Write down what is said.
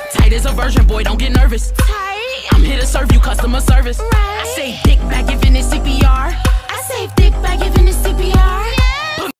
Tight as a virgin, boy, don't get nervous. Tight. I'm here to serve you customer service. Right.